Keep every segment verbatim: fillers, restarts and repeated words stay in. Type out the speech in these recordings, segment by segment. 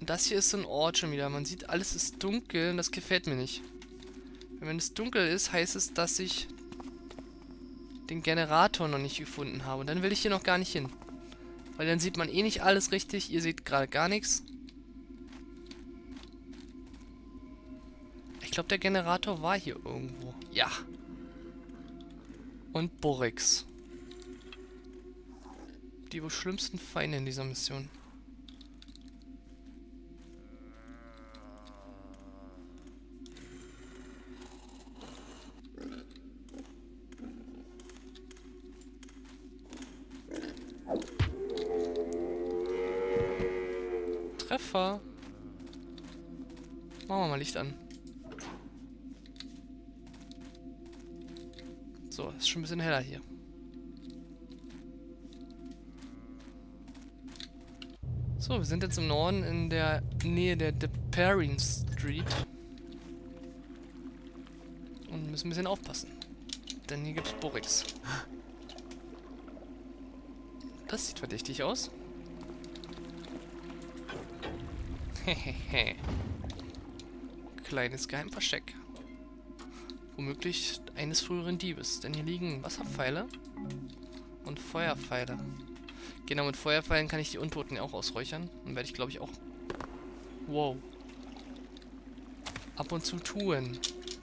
Das hier ist so ein Ort schon wieder. Man sieht, alles ist dunkel und das gefällt mir nicht. Wenn es dunkel ist, heißt es, dass ich den Generator noch nicht gefunden habe. Und dann will ich hier noch gar nicht hin. Weil dann sieht man eh nicht alles richtig. Ihr seht gerade gar nichts. Ich glaube, der Generator war hier irgendwo. Ja. Und Borix. Die wohl schlimmsten Feinde in dieser Mission. Treffer. Machen wir mal Licht an. So, ist schon ein bisschen heller hier. So, wir sind jetzt im Norden in der Nähe der Deparin Street. Und müssen ein bisschen aufpassen. Denn hier gibt's Borix. Das sieht verdächtig aus. Hehehe. Kleines Geheimversteck. Womöglich eines früheren Diebes. Denn hier liegen Wasserpfeile und Feuerpfeile. Genau, mit Feuerpfeilen kann ich die Untoten auch ausräuchern. Dann werde ich, glaube ich, auch... Wow. Ab und zu tun.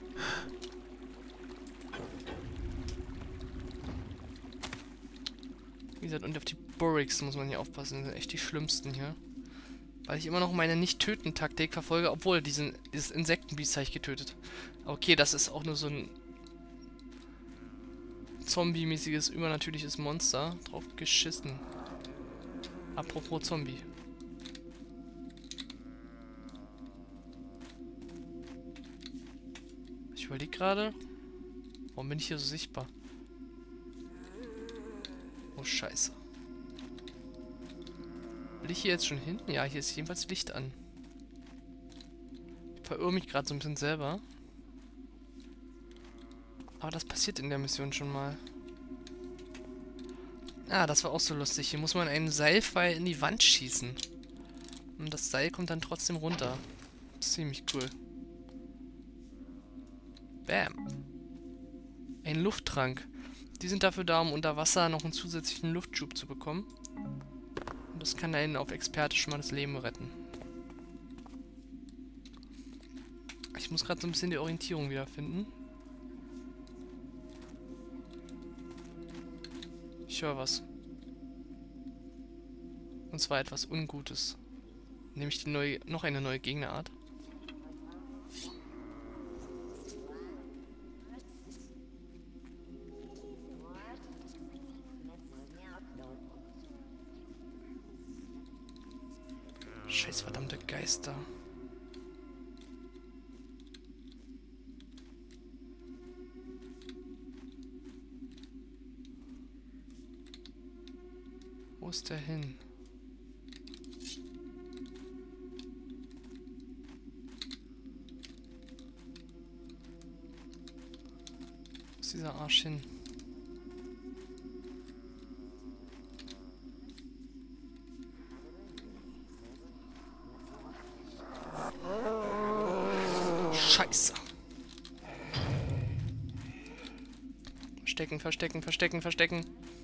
Wie gesagt, und auf die Borix muss man hier aufpassen. Das sind echt die schlimmsten hier. Weil ich immer noch meine Nicht-Töten-Taktik verfolge, obwohl diesen, dieses Insektenbiest habe ich getötet. Okay, das ist auch nur so ein Zombie-mäßiges, übernatürliches Monster. Drauf geschissen. Apropos Zombie. Ich überlege gerade, warum bin ich hier so sichtbar? Oh, scheiße. Will ich hier jetzt schon hin? Ja, hier ist jedenfalls Licht an. Ich verirre mich gerade so ein bisschen selber. Aber das passiert in der Mission schon mal. Ah, das war auch so lustig. Hier muss man einen Seilpfeil in die Wand schießen. Und das Seil kommt dann trotzdem runter. Ziemlich cool. Bam. Ein Lufttrank. Die sind dafür da, um unter Wasser noch einen zusätzlichen Luftschub zu bekommen. Und das kann einen auf Experte schon mal das Leben retten. Ich muss gerade so ein bisschen die Orientierung wiederfinden. Ich höre was. Und zwar etwas Ungutes. Nämlich die neue, noch eine neue Gegnerart. Scheiß verdammte Geister. Wo ist der hin? Wo ist dieser Arsch hin? Scheiße. Verstecken, verstecken, verstecken, verstecken.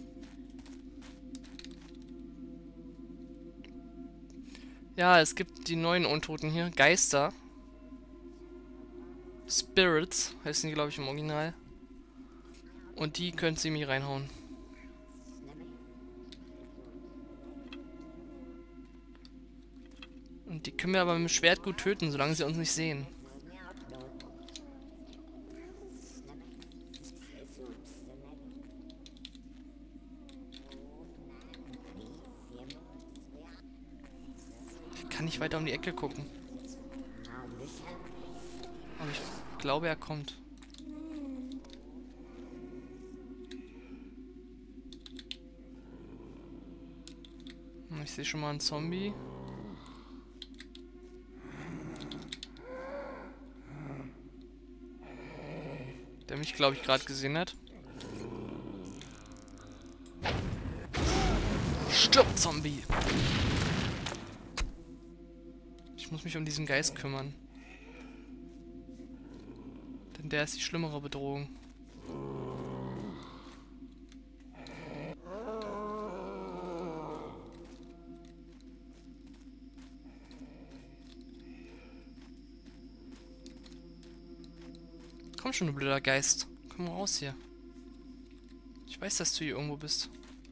Ja, es gibt die neuen Untoten hier. Geister. Spirits heißen die, glaube ich, im Original. Und die können sie mir reinhauen. Und die können wir aber mit dem Schwert gut töten, solange sie uns nicht sehen. Ich kann nicht weiter um die Ecke gucken. Aber ich glaube, er kommt. Ich sehe schon mal einen Zombie. Der mich, glaube ich, gerade gesehen hat. Stirb, Zombie! Ich muss mich um diesen Geist kümmern. Denn der ist die schlimmere Bedrohung. Komm schon, du blöder Geist. Komm raus hier. Ich weiß, dass du hier irgendwo bist.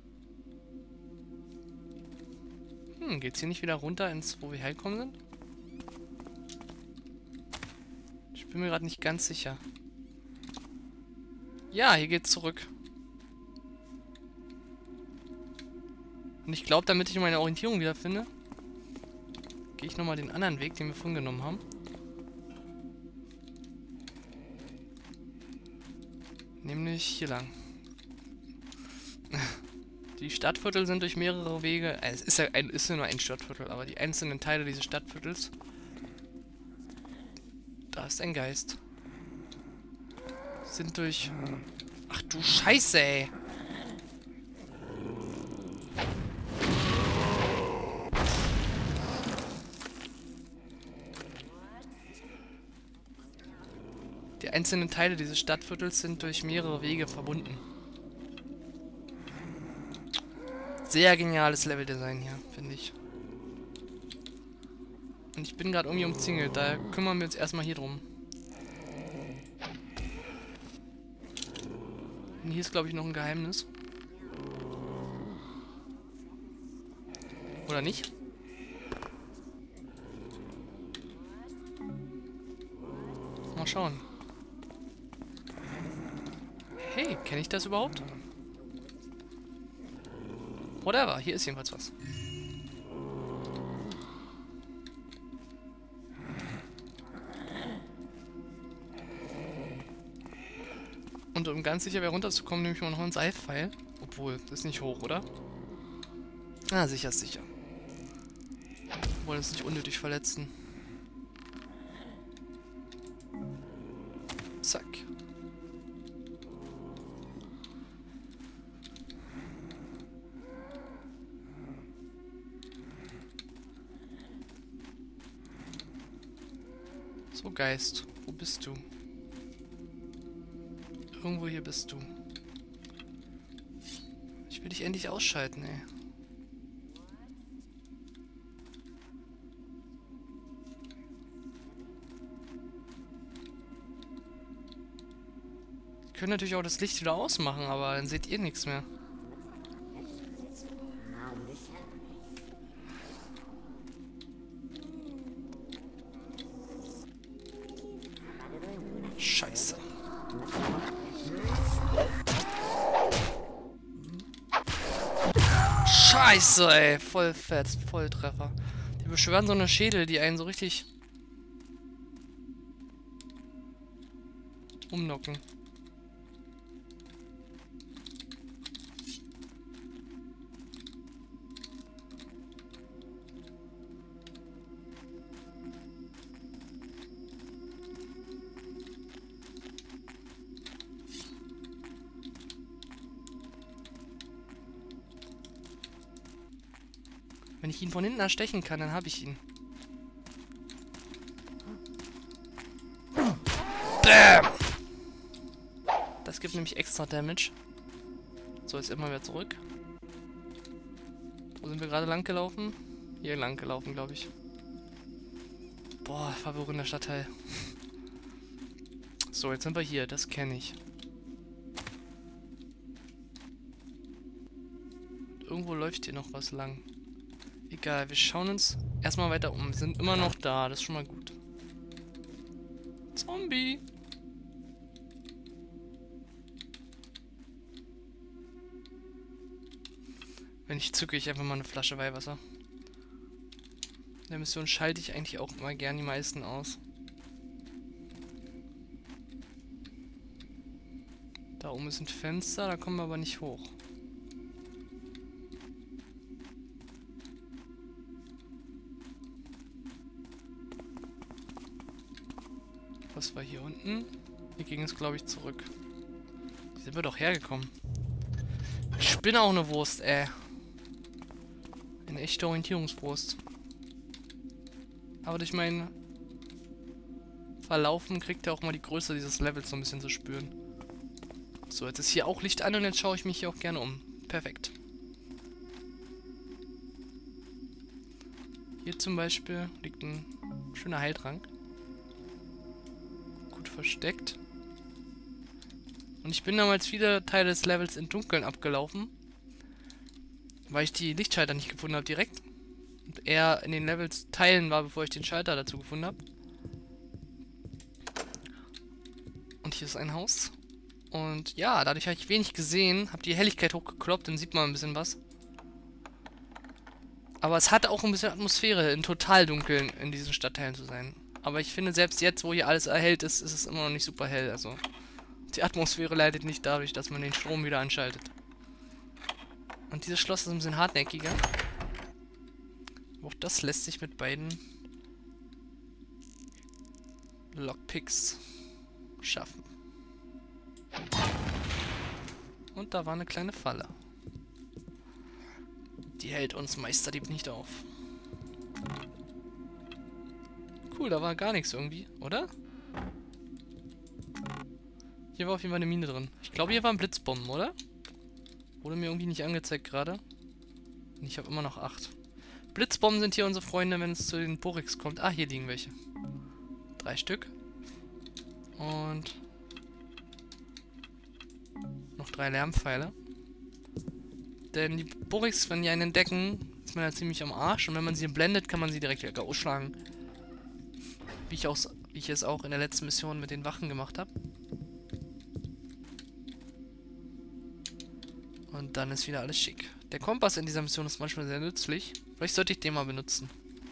Hm, geht's hier nicht wieder runter ins, wo wir hergekommen sind? Ich bin mir gerade nicht ganz sicher. Ja, hier geht's zurück. Und ich glaube, damit ich meine Orientierung wiederfinde, gehe ich nochmal den anderen Weg, den wir vorhin genommen haben. Nämlich hier lang. Die Stadtviertel sind durch mehrere Wege... Äh, es ist ja, ein, ist ja nur ein Stadtviertel, aber die einzelnen Teile dieses Stadtviertels... Da ist ein Geist. Sind durch... Ach du Scheiße, ey! Die einzelnen Teile dieses Stadtviertels sind durch mehrere Wege verbunden. Sehr geniales Leveldesign hier, finde ich. Und ich bin gerade irgendwie umzingelt, daher kümmern wir uns erstmal hier drum. Und hier ist, glaube ich, noch ein Geheimnis. Oder nicht? Mal schauen. Hey, kenne ich das überhaupt? Whatever, hier ist jedenfalls was. Und um ganz sicher wieder runterzukommen, nehme ich mal noch einen Seilpfeil. Obwohl, das ist nicht hoch, oder? Ah, sicher ist sicher. Wir wollen uns nicht unnötig verletzen. Zack. So, Geist, wo bist du? Irgendwo hier bist du. Ich will dich endlich ausschalten, ey. Wir können natürlich auch das Licht wieder ausmachen, aber dann seht ihr nichts mehr. Scheiße. Scheiße, ey. Voll fett, Volltreffer. Die beschwören so eine Schädel, die einen so richtig umnocken. Wenn ich ihn von hinten erstechen kann, dann habe ich ihn. Bam! Das gibt nämlich extra Damage. So, jetzt immer wieder zurück. Wo sind wir gerade lang gelaufen? Hier lang gelaufen, glaube ich. Boah, verwirrender Stadtteil. So, jetzt sind wir hier. Das kenne ich. Irgendwo läuft hier noch was lang. Egal, wir schauen uns erstmal weiter um. Wir sind immer noch da, das ist schon mal gut. Zombie! Wenn ich zücke ich einfach mal eine Flasche Weihwasser. In der Mission schalte ich eigentlich auch immer gern die meisten aus. Da oben ist ein Fenster, da kommen wir aber nicht hoch. Was war hier unten? Hier ging es, glaube ich, zurück. Hier sind wir doch hergekommen. Ich bin auch eine Wurst, ey. Eine echte Orientierungswurst. Aber durch mein Verlaufen kriegt er auch mal die Größe dieses Levels so ein bisschen zu spüren. So, jetzt ist hier auch Licht an und jetzt schaue ich mich hier auch gerne um. Perfekt. Hier zum Beispiel liegt ein schöner Heiltrank. Gut versteckt. Und ich bin damals viele Teile des Levels im Dunkeln abgelaufen. Weil ich die Lichtschalter nicht gefunden habe direkt. Und er in den Levels teilen war, bevor ich den Schalter dazu gefunden habe. Und hier ist ein Haus. Und ja, dadurch habe ich wenig gesehen. Habe die Helligkeit hochgekloppt, dann sieht man ein bisschen was. Aber es hat auch ein bisschen Atmosphäre, in total dunkeln in diesen Stadtteilen zu sein. Aber ich finde, selbst jetzt, wo hier alles erhellt ist, ist es immer noch nicht super hell. Also die Atmosphäre leidet nicht dadurch, dass man den Strom wieder anschaltet. Und dieses Schloss ist ein bisschen hartnäckiger. Auch das lässt sich mit beiden Lockpicks schaffen. Und da war eine kleine Falle. Die hält uns Meisterdieb nicht auf. Cool, da war gar nichts irgendwie, oder? Hier war auf jeden Fall eine Mine drin. Ich glaube, hier waren Blitzbomben, oder? Wurde mir irgendwie nicht angezeigt gerade. Ich habe immer noch acht. Blitzbomben sind hier unsere Freunde, wenn es zu den Borix kommt. Ah, hier liegen welche. Drei Stück. Und noch drei Lärmpfeile. Denn die Borix, wenn die einen entdecken, ist man ja ziemlich am Arsch. Und wenn man sie blendet, kann man sie direkt wieder ausschlagen. Wie ich, auch, wie ich es auch in der letzten Mission mit den Wachen gemacht habe. Und dann ist wieder alles schick. Der Kompass in dieser Mission ist manchmal sehr nützlich. Vielleicht sollte ich den mal benutzen.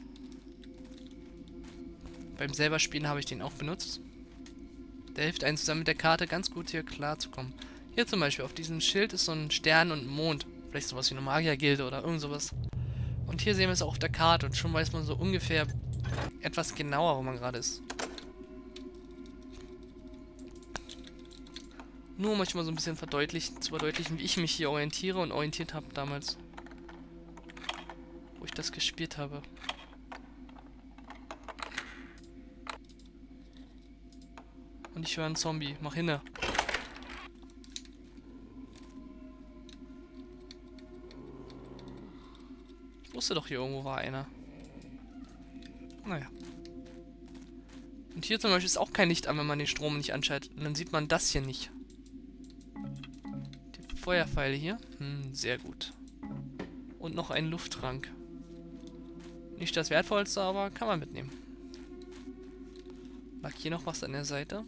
Beim selber Spielen habe ich den auch benutzt. Der hilft einem zusammen mit der Karte ganz gut hier klarzukommen. Hier zum Beispiel auf diesem Schild ist so ein Stern und ein Mond. Vielleicht sowas wie eine Magiergilde oder irgend sowas. Und hier sehen wir es auch auf der Karte und schon weiß man so ungefähr etwas genauer, wo man gerade ist. Nur manchmal so ein bisschen verdeutlichen, zu verdeutlichen, wie ich mich hier orientiere und orientiert habe damals. Wo ich das gespielt habe. Und ich höre einen Zombie. Mach hinne. Ich wusste doch, hier irgendwo war einer. Naja. Und hier zum Beispiel ist auch kein Licht an, wenn man den Strom nicht anschaltet. Und dann sieht man das hier nicht. Die Feuerpfeile hier. Hm, sehr gut. Und noch ein Lufttrank. Nicht das Wertvollste, aber kann man mitnehmen. Lag hier noch was an der Seite?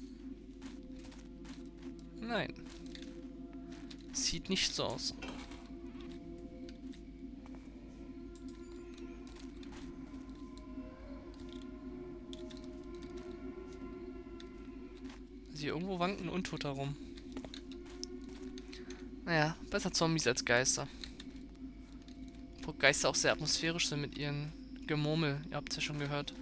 Nein. Sieht nicht so aus. Also hier irgendwo wankt ein Untoter rum. Naja, besser Zombies als Geister. Wo Geister auch sehr atmosphärisch sind mit ihren Gemurmel. Ihr habt es ja schon gehört.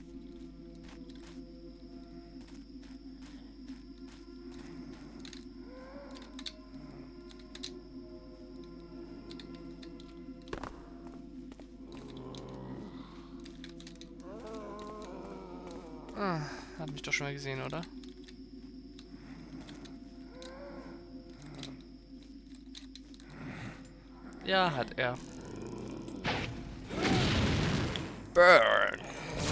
Ah, hat mich doch schon mal gesehen, oder? Ja, hat er. Burn!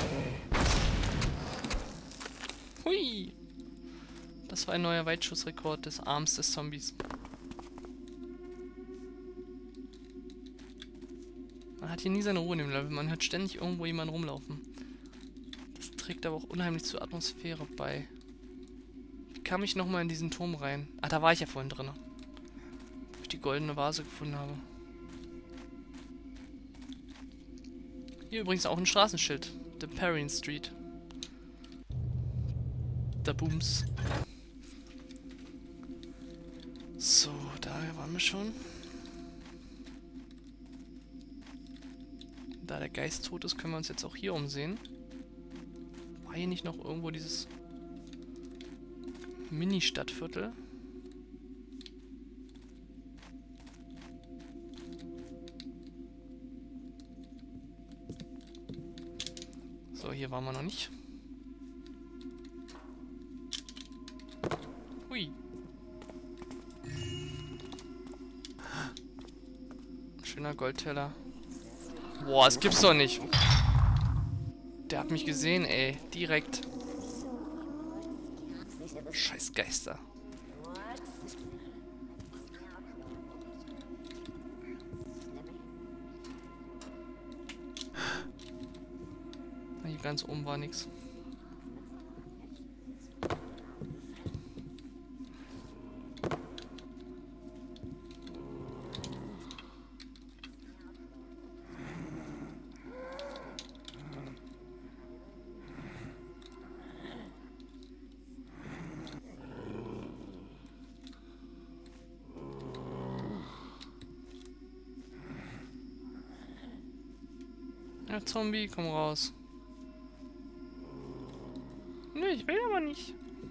Hui! Das war ein neuer Weitschussrekord des Arms des Zombies. Man hat hier nie seine Ruhe in dem Level, man hört ständig irgendwo jemanden rumlaufen. Das trägt aber auch unheimlich zur Atmosphäre bei. Wie kam ich nochmal in diesen Turm rein? Ah, da war ich ja vorhin drin. Wo ich die goldene Vase gefunden habe. Hier übrigens auch ein Straßenschild. The Perrine Street. Da Booms. So, da waren wir schon. Da der Geist tot ist, können wir uns jetzt auch hier umsehen. War hier nicht noch irgendwo dieses Mini-Stadtviertel? So, hier waren wir noch nicht. Hui. Schöner Goldteller. Boah, das gibt's doch nicht. Der hat mich gesehen, ey. Direkt. Scheiß Geister. Hier ganz oben war nichts. Ja, Zombie, komm raus. Nö, ich will aber nicht.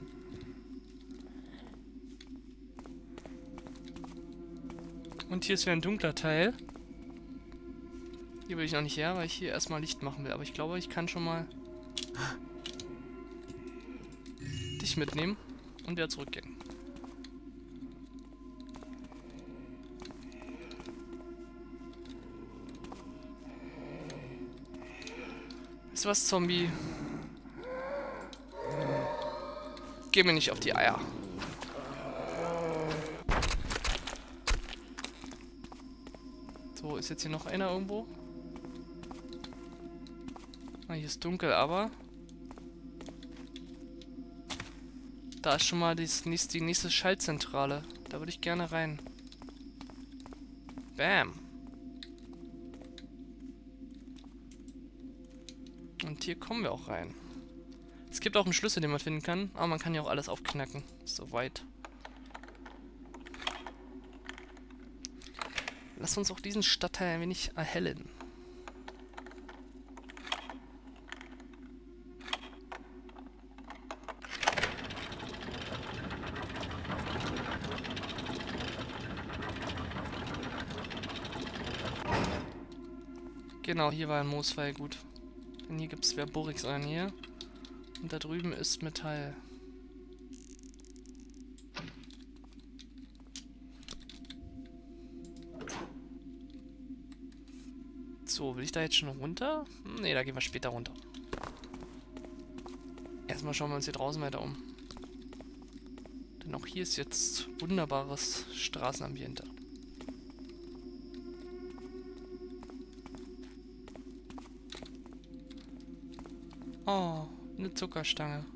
Und hier ist wieder ein dunkler Teil. Hier will ich noch nicht her, weil ich hier erstmal Licht machen will. Aber ich glaube, ich kann schon mal dich mitnehmen und wieder zurückgehen. Weißt du was, Zombie? Geh mir nicht auf die Eier. So, ist jetzt hier noch einer irgendwo? Ah, hier ist dunkel, aber da ist schon mal die nächste, die nächste Schaltzentrale. Da würde ich gerne rein. Bam. Und hier kommen wir auch rein. Es gibt auch einen Schlüssel, den man finden kann, aber man kann ja auch alles aufknacken. Soweit. Lass uns auch diesen Stadtteil ein wenig erhellen. Genau, hier war ein Moosfall, gut. Denn hier gibt es Verborix in der Nähe. Und da drüben ist Metall. So, will ich da jetzt schon runter? Ne, da gehen wir später runter. Erstmal schauen wir uns hier draußen weiter um. Denn auch hier ist jetzt wunderbares Straßenambiente. Oh, eine Zuckerstange.